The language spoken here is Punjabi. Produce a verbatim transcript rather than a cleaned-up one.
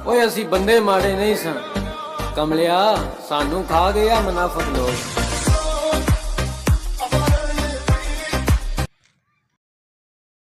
ਓਏ ਅਸੀਂ ਬੰਦੇ ਮਾੜੇ ਨਹੀਂ ਸਾਂ, ਕਮਲਿਆ ਸਾਨੂੰ ਖਾ ਗਿਆ ਮੁਨਾਫਕ ਲੋਕ।